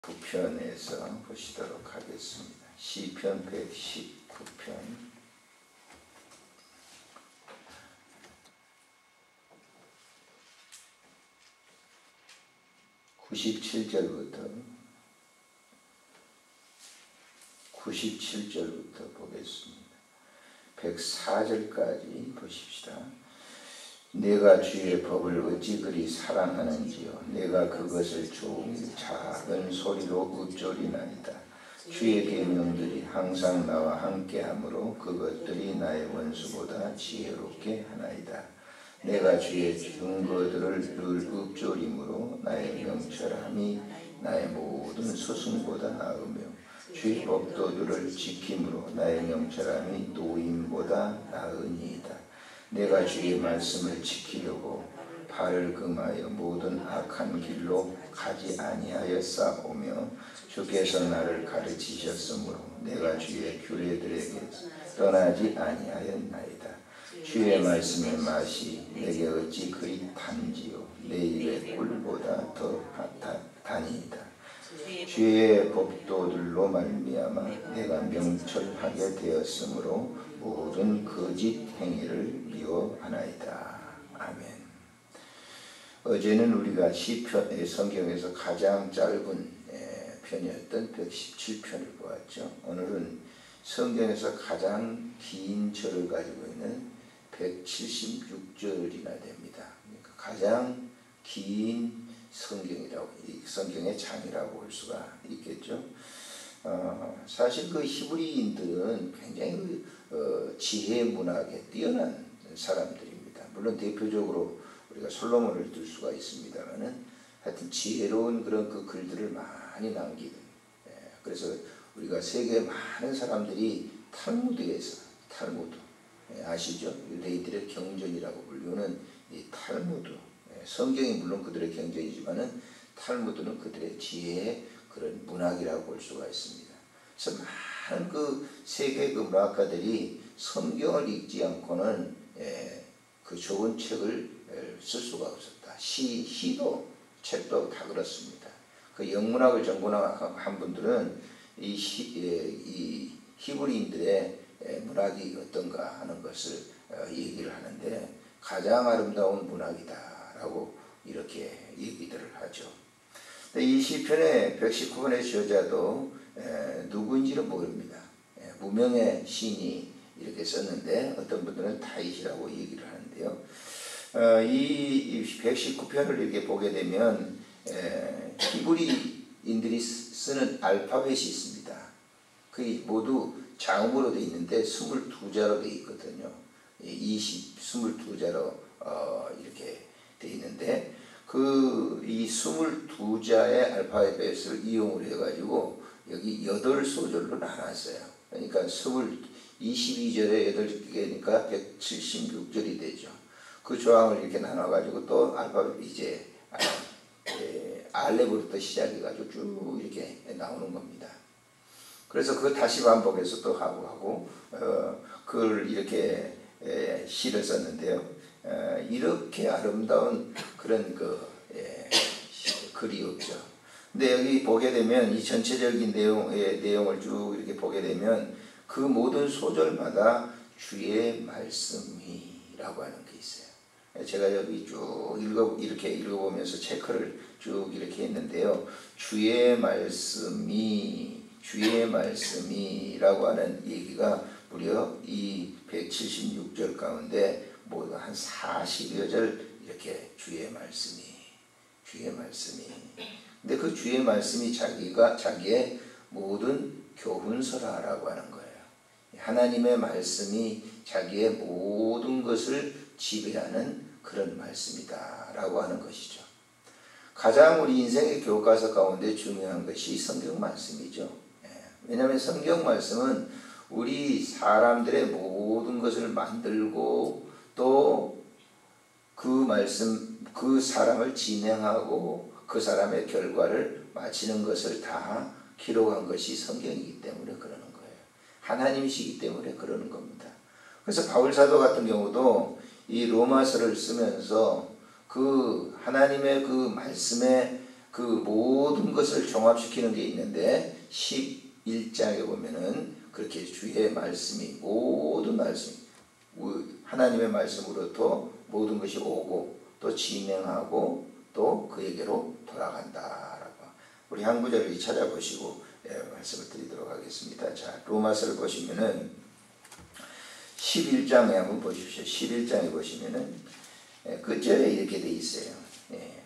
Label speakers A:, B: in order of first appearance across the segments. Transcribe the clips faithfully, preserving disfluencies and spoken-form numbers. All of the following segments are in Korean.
A: 구 편에서 보시도록 하겠습니다. 시편 백십구 편 구십칠 절부터 구십칠 절부터 보겠습니다. 백사 절까지 보십시다. 내가 주의 법을 어찌 그리 사랑하는지요. 내가 그것을 종일 작은 소리로 읊조리나이다. 주의 계명들이 항상 나와 함께하므로 그것들이 나의 원수보다 지혜롭게 하나이다. 내가 주의 증거들을 늘 읊조림으로 나의 명철함이 나의 모든 스승보다 나으며 주의 법도들을 지킴으로 나의 명철함이 노임보다 나으니이다. 내가 주의 말씀을 지키려고 발을 금하여 모든 악한 길로 가지 아니하였사오며 주께서 나를 가르치셨으므로 내가 주의 규례들에게 떠나지 아니하였나이다. 주의 말씀의 맛이 내게 어찌 그리 단지요. 내 입의 꿀보다 더 다니이다. 주의 법도들로 말미암아 내가 명철하게 되었으므로 모든 거짓 행위를 미워하나이다. 아멘. 어제는 우리가 시편, 성경에서 가장 짧은 편이었던 백십칠 편을 보았죠. 오늘은 성경에서 가장 긴 절을 가지고 있는 백칠십육 절이나 됩니다. 그러니까 가장 긴 성경이라고, 성경의 장이라고 볼 수가 있겠죠. 어, 사실 그 히브리인들은 굉장히 그, 어, 지혜 문학에 뛰어난 사람들입니다. 물론 대표적으로 우리가 솔로몬을 들 수가 있습니다만은 하여튼 지혜로운 그런 그 글들을 많이 남기는. 예, 그래서 우리가 세계 많은 사람들이 탈무드에서 탈무드 예, 아시죠? 유대인들의 경전이라고 불리는 이 탈무드. 예, 성경이 물론 그들의 경전이지만은 탈무드는 그들의 지혜의 그런 문학이라고 볼 수가 있습니다. 그래서 많은 그 세계 그 문학가들이 성경을 읽지 않고는 예, 그 좋은 책을 쓸 수가 없었다. 시, 시도 책도 다 그렇습니다. 그 영문학을 전공한 분들은 이, 시, 예, 이 히브리인들의 문학이 어떤가 하는 것을 어, 얘기를 하는데 가장 아름다운 문학이다라고 이렇게 얘기들을 하죠. 이 시편의 백십구 편의 저자도 에, 누구인지는 모릅니다. 에, 무명의 시인이 이렇게 썼는데 어떤 분들은 다윗이라고 얘기를 하는데요. 어, 이 백십구 편을 이렇게 보게 되면 에, 히브리인들이 쓰는 알파벳이 있습니다. 그게 모두 장음으로 되어 있는데 이십이 자로 되어 있거든요. 이십, 이십이 자로 어, 이렇게 되어 있는데 그 이 이십이 자의 알파벳을 이용을 해가지고 여기 여덟 소절로 나눴어요. 그러니까 이십이 절에 여덟 개니까 백칠십육 절이 되죠. 그 조항을 이렇게 나눠가지고 또 알파벳 이제 알렙부터 시작해가지고 쭉 이렇게 나오는 겁니다. 그래서 그거 다시 반복해서 또 하고 하고 어, 그걸 이렇게 에, 시를 썼는데요. 에, 이렇게 아름다운 그런 그 에, 글이 없죠. 근데 여기 보게 되면 이 전체적인 내용의 내용을 쭉 이렇게 보게 되면 그 모든 소절마다 주의 말씀이라고 하는 게 있어요. 제가 여기 쭉 읽어 이렇게 읽어보면서 체크를 쭉 이렇게 했는데요. 주의 말씀이 주의 말씀이라고 하는 얘기가 무려 이 백칠십육 절 가운데 모두 한 사십여 절 이렇게 주의 말씀이 주의 말씀이 근데 그 주의 말씀이 자기가 자기의 모든 교훈서라라고 하는 거예요. 하나님의 말씀이 자기의 모든 것을 지배하는 그런 말씀이다라고 하는 것이죠. 가장 우리 인생의 교과서 가운데 중요한 것이 성경 말씀이죠. 왜냐하면 성경 말씀은 우리 사람들의 모든 것을 만들고 또 그 말씀, 그 사람을 진행하고 그 사람의 결과를 마치는 것을 다 기록한 것이 성경이기 때문에 그러는 거예요. 하나님이시기 때문에 그러는 겁니다. 그래서 바울사도 같은 경우도 이 로마서를 쓰면서 그 하나님의 그 말씀에 그 모든 것을 종합시키는 게 있는데 십일 장에 보면은 그렇게 주의 말씀이 모든 말씀 하나님의 말씀으로부터 모든 것이 오고 또 진행하고 또 그에게로 돌아간다라고. 우리 한 구절을 찾아보시고 예, 말씀을 드리도록 하겠습니다. 자, 로마서를 보시면은 십일 장에 한번 보십시오. 십일 장에 보시면은 예, 끝절에 이렇게 돼 있어요. 예.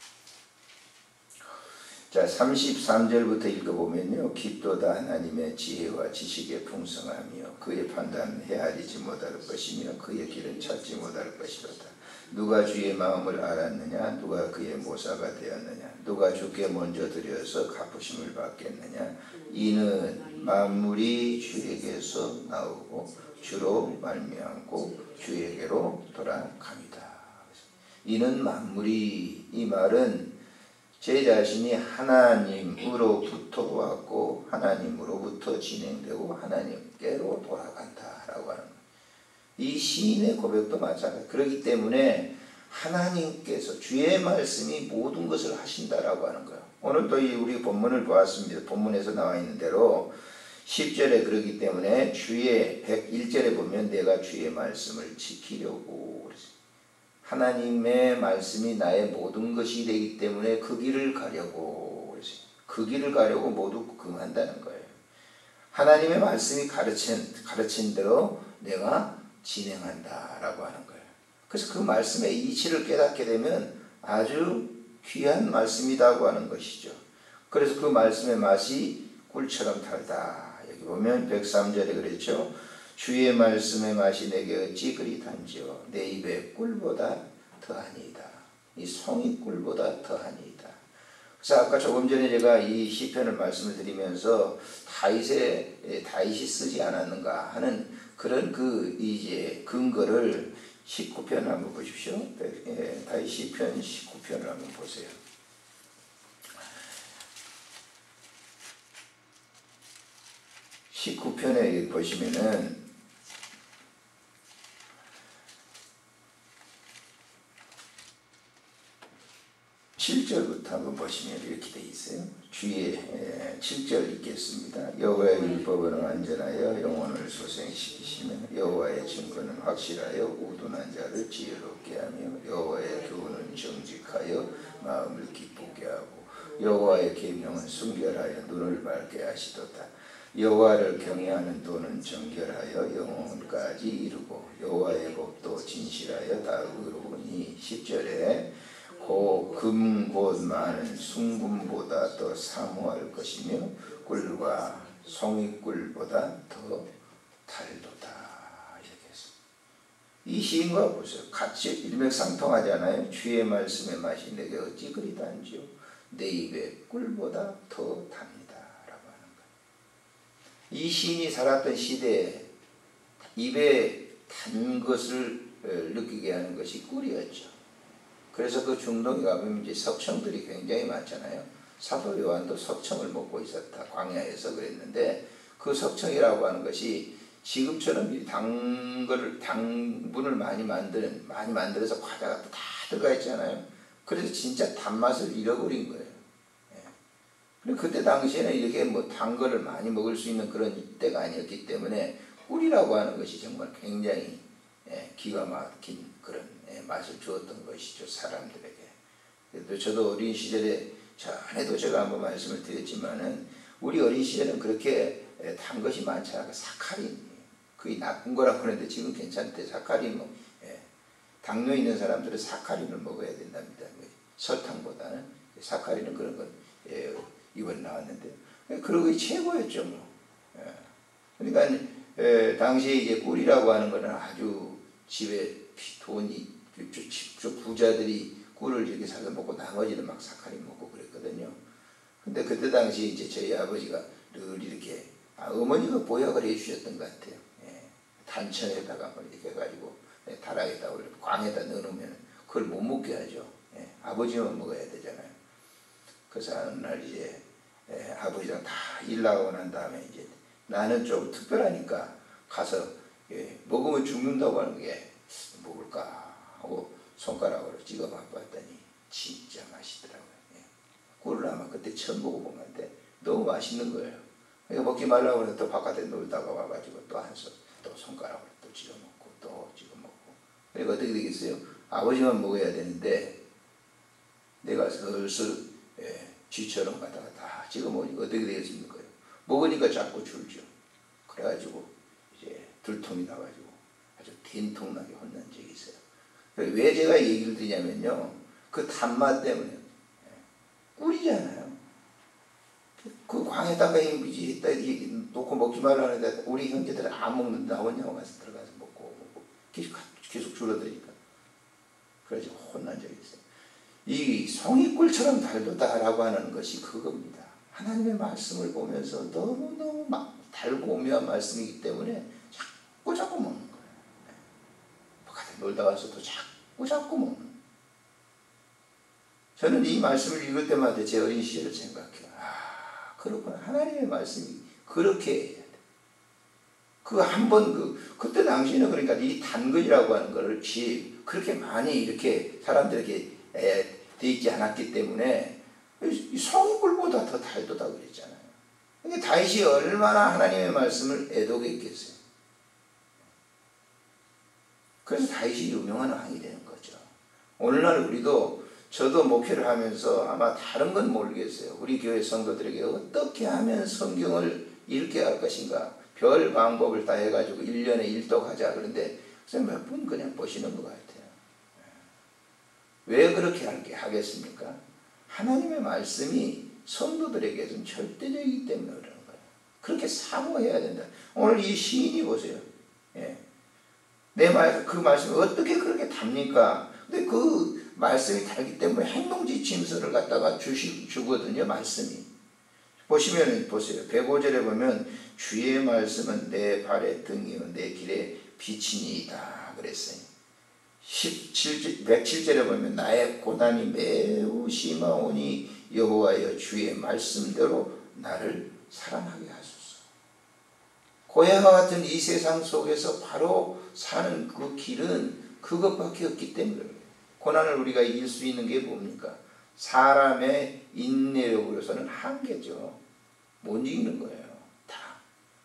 A: 자, 삼십삼 절부터 읽어보면요. 깊도다 하나님의 지혜와 지식의 풍성하며 그의 판단은 헤아리지 못할 것이며 그의 길은 찾지 못할 것이로다. 누가 주의 마음을 알았느냐? 누가 그의 모사가 되었느냐? 누가 주께 먼저 드려서 갚으심을 받겠느냐? 이는 만물이 주에게서 나오고 주로 말미암고 주에게로 돌아갑니다. 이는 만물이, 이 말은 제 자신이 하나님으로부터 왔고 하나님으로부터 진행되고 하나님께로 돌아간다라고 하는 거예요. 이 시인의 고백도 마찬가지예요. 그렇기 때문에 하나님께서 주의 말씀이 모든 것을 하신다라고 하는 거예요. 오늘도 이 우리 본문을 보았습니다. 본문에서 나와 있는 대로 십 절에 그러기 때문에 주의 백일 절에 보면 내가 주의 말씀을 지키려고 그랬어요. 하나님의 말씀이 나의 모든 것이 되기 때문에 그 길을 가려고 그랬어요. 그 길을 가려고 모두 금한다는 거예요. 하나님의 말씀이 가르친, 가르친 대로 내가 진행한다라고 하는 거예요. 그래서 그 말씀의 이치를 깨닫게 되면 아주 귀한 말씀이라고 하는 것이죠. 그래서 그 말씀의 맛이 꿀처럼 달다. 여기 보면 백삼 절에 그랬죠. 주의 말씀의 맛이 내게 어찌 그리 단지요 내 입에 꿀보다 더하니이다. 이 송이 꿀보다 더하니이다. 그래서 아까 조금 전에 제가 이 시편을 말씀을 드리면서 다윗의 다윗이 쓰지 않았는가 하는 그런 그 이제 근거를 십구 편 한번 보십시오. 다윗 시편 십구 편을 한번 보세요. 십구 편에 보시면은 칠 절부터 한번 보시면 이렇게 돼 있어요. 주의 칠 절 읽겠습니다. 여호와의 율법은 완전하여 영혼을 소생시키시며 여호와의 증거는 확실하여 우둔한 자를 지혜롭게 하며 여호와의 교훈은 정직하여 마음을 기쁘게 하고 여호와의 계명은 순결하여 눈을 밝게 하시도다. 여호와를 경외하는 도는 정결하여 영혼까지 이루고 여호와의 법도 진실하여 다 의로우니 십 절에 고 금 곧 많은 순금보다 더 사모할 것이며 꿀과 송이꿀보다 더 달도다. 이렇게 했습니다. 이 시인과 보세요. 같이 일맥상통하잖아요. 주의 말씀의 맛이 내게 어찌 그리 단지요 내 입에 꿀보다 더 답니다 라고 하는 거예요. 이 시인이 살았던 시대에 입에 단 것을 느끼게 하는 것이 꿀이었죠. 그래서 그 중동에 가보면 이제 석청들이 굉장히 많잖아요. 사도 요한도 석청을 먹고 있었다. 광야에서 그랬는데 그 석청이라고 하는 것이 지금처럼 당걸, 당분을 많이 만드는, 많이 만들어서 과자가 다 들어가 있잖아요. 그래서 진짜 단맛을 잃어버린 거예요. 예. 그리고 그때 당시에는 이렇게 뭐 단 거를 많이 먹을 수 있는 그런 때가 아니었기 때문에 꿀이라고 하는 것이 정말 굉장히 예, 기가 막힌 그런 예, 맛을 주었던 것이죠. 사람들에게. 그래도 저도 어린 시절에 전에도 제가 한번 말씀을 드렸지만은 우리 어린 시절은 그렇게 예, 단 것이 많지 않아요. 사카린. 그게 나쁜 거라고 하는데 지금 괜찮대. 사카린 뭐 예, 당뇨 있는 사람들은 사카린을 먹어야 된답니다. 설탕보다는 사카린은 그런 건 예, 이번 나왔는데 그런 게 최고였죠. 뭐. 예. 그러니까 에, 당시에 이제 꿀이라고 하는 거는 아주 집에 돈이 저 부자들이 꿀을 이렇게 사서 먹고 나머지는 막 사카린 먹고 그랬거든요. 근데 그때 당시 이제 저희 아버지가 늘 이렇게 아, 어머니가 보약을 해주셨던 것 같아요. 예. 단천에다가 이렇게 해가지고 예, 다락에다 올려 광에다 넣어놓으면 그걸 못 먹게 하죠. 예. 아버지만 먹어야 되잖아요. 그래서 어느 날 이제 예, 아버지랑 다 일 나가고 난 다음에 이제 나는 좀 특별하니까 가서 예, 먹으면 죽는다고 하는 게 먹을까 하고 손가락으로 찍어 맛봤더니 진짜 맛있더라고요. 예. 꿀을 아마 그때 처음 먹어본 건데 너무 맛있는 거예요. 그러니까 먹지 말라고 해서 또 바깥에 놀다가 와가지고 또 한 손, 또 손가락으로 또 찍어 먹고 또 찍어 먹고. 그러니까 어떻게 되겠어요? 아버지만 먹어야 되는데 내가 슬슬 예, 쥐처럼 가다가 다 찍어 먹으니까 어떻게 되겠습니까? 먹으니까 자꾸 줄죠. 그래가지고 이제 들통이 나가지고 아주 된통나게 혼난 적이 있어요. 왜 제가 얘기를 드리냐면요, 그 단맛 때문에. 꿀이잖아요. 그 광에다가 이미지 했다 놓고 먹지 말라는데 우리 형제들은 안 먹는다. 혼자만 가서 들어가서 먹고 먹고 계속, 계속 줄어드니까. 그래서 혼난 적이 있어요. 이 송이꿀처럼 달도다라고 하는 것이 그겁니다. 하나님의 말씀을 보면서 너무너무 막 달고 오묘한 말씀이기 때문에 자꾸 자꾸 먹는 거예요. 바깥에 놀다 와서도 자꾸 자꾸 먹는 거예요. 저는 이 말씀을 읽을 때마다 제 어린 시절을 생각해요. 아, 그렇구나. 하나님의 말씀이 그렇게 해야 돼. 그 한 번 그, 그때 당시에는 그러니까 이 단근이라고 하는 것이 그렇게 많이 이렇게 사람들에게 에, 돼 있지 않았기 때문에 이 송이꿀보다 더 달도다 그랬잖아요. 그러니까 다윗이 얼마나 하나님의 말씀을 애독했겠어요. 그래서 다윗이 유명한 왕이 되는 거죠. 오늘날 우리도 저도 목회를 하면서 아마 다른 건 모르겠어요. 우리 교회 성도들에게 어떻게 하면 성경을 읽게 할 것인가. 별 방법을 다 해가지고 일 년에 일독하자. 그런데 몇 분 그냥 보시는 것 같아요. 왜 그렇게 할게 하겠습니까? 하나님의 말씀이 성도들에게 좀 절대적이기 때문에 그러는 거예요. 그렇게 사모해야 된다. 오늘 이 시인이 보세요. 예. 내 말, 그 말씀이 어떻게 그렇게 답니까? 근데 그 말씀이 달기 때문에 행동지침서를 갖다가 주시, 주거든요, 말씀이. 보시면, 보세요. 백오 절에 보면, 주의 말씀은 내 발의 등이요, 내 길에 빛이니이다. 그랬어요. 백칠 절에 보면, 나의 고난이 매우 심하오니 여호와여 주의 말씀대로 나를 살아나게 하소서. 고향과 같은 이 세상 속에서 바로 사는 그 길은 그것밖에 없기 때문에 고난을 우리가 이길 수 있는 게 뭡니까? 사람의 인내력으로서는 한계죠. 못 이기는 거예요. 다.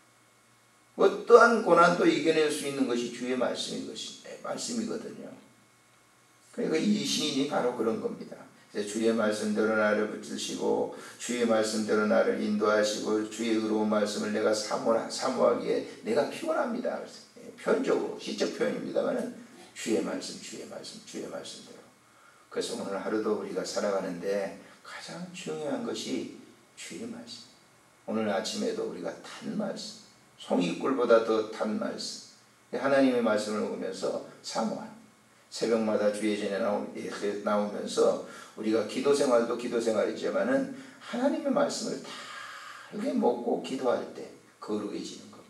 A: 어떠한 고난도 이겨낼 수 있는 것이 주의 말씀인 것이, 말씀이거든요. 그러니까 이 시인이 바로 그런 겁니다. 주의 말씀대로 나를 붙드시고 주의 말씀대로 나를 인도하시고 주의 의로운 말씀을 내가 사모, 사모하기에 내가 피곤합니다. 표현적으로 시적 표현입니다만은 주의 말씀, 주의 말씀, 주의 말씀대로. 그래서 오늘 하루도 우리가 살아가는데 가장 중요한 것이 주의 말씀. 오늘 아침에도 우리가 탄 말씀, 송이꿀보다 더 탄 말씀, 하나님의 말씀을 보면서 사모하는 새벽마다 주의 전에 나오면서 우리가 기도 생활도 기도 생활이지만은 하나님의 말씀을 달게 먹고 기도할 때 거룩해지는 겁니다.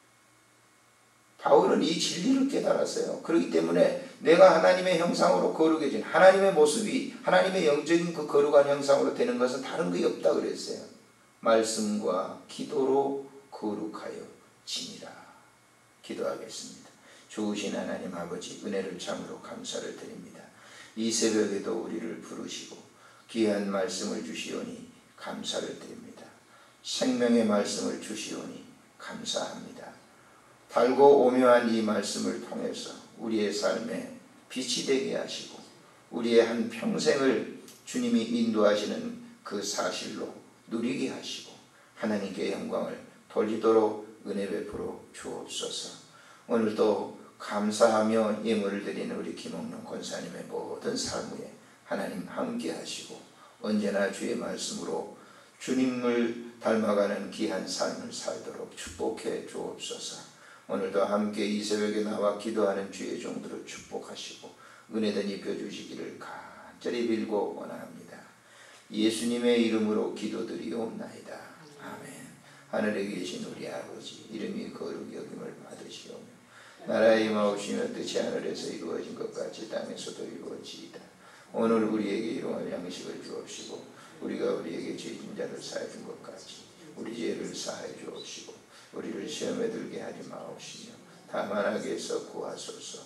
A: 바울은 이 진리를 깨달았어요. 그렇기 때문에 내가 하나님의 형상으로 거룩해진 하나님의 모습이 하나님의 영적인 그 거룩한 형상으로 되는 것은 다른 것이 없다 그랬어요. 말씀과 기도로 거룩하여 지니라. 기도하겠습니다. 좋으신 하나님 아버지, 은혜를 참으로 감사를 드립니다. 이 새벽에도 우리를 부르시고 귀한 말씀을 주시오니 감사를 드립니다. 생명의 말씀을 주시오니 감사합니다. 달고 오묘한 이 말씀을 통해서 우리의 삶에 빛이 되게 하시고 우리의 한 평생을 주님이 인도하시는 그 사실로 누리게 하시고 하나님께 영광을 돌리도록 은혜 베풀어 주옵소서. 오늘도 감사하며 예물을 드리는 우리 김옥룡 권사님의 모든 삶에 하나님 함께 하시고 언제나 주의 말씀으로 주님을 닮아가는 귀한 삶을 살도록 축복해 주옵소서. 오늘도 함께 이 새벽에 나와 기도하는 주의 종들을 축복하시고 은혜든 입혀주시기를 간절히 빌고 원합니다. 예수님의 이름으로 기도드리옵나이다. 아멘. 하늘에 계신 우리 아버지, 이름이 거룩히 여김을 받으시오며 나라의 임하옵시며 뜻이 하늘에서 이루어진 것 같이 땅에서도 이루어지이다. 오늘 우리에게 일용할 양식을 주옵시고 우리가 우리에게 죄진 자를 사해 준 것 같이 우리 죄를 사해 주옵시고 우리를 시험에 들게 하지 마옵시며 다만 악에서 구하소서.